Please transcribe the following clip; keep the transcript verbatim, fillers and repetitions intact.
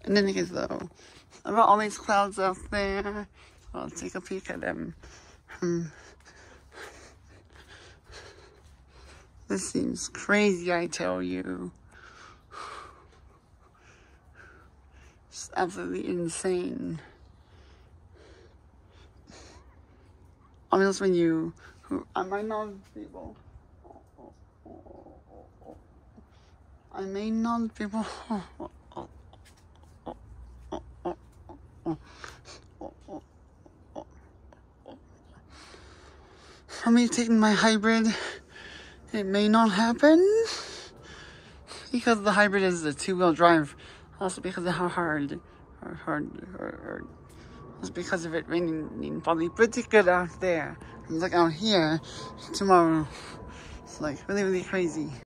And then because though, I've got all these clouds out there. I'll take a peek at them. Hmm. This seems crazy, I tell you. It's absolutely insane. I mean, that's when you, who, I might not be able, I may not be able, for me taking my hybrid, it may not happen, because the hybrid is a two-wheel drive, also because of how hard, hard, hard, hard, hard. It's because of it raining probably pretty good out there. And look out here tomorrow. It's like really, really crazy.